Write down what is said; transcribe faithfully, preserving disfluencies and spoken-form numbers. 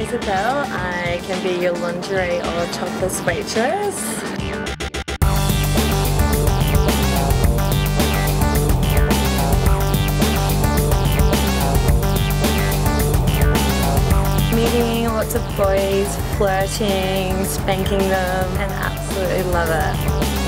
Isabella. I can be your lingerie or topless waitress. Meeting lots of boys, flirting, spanking them, and absolutely love it.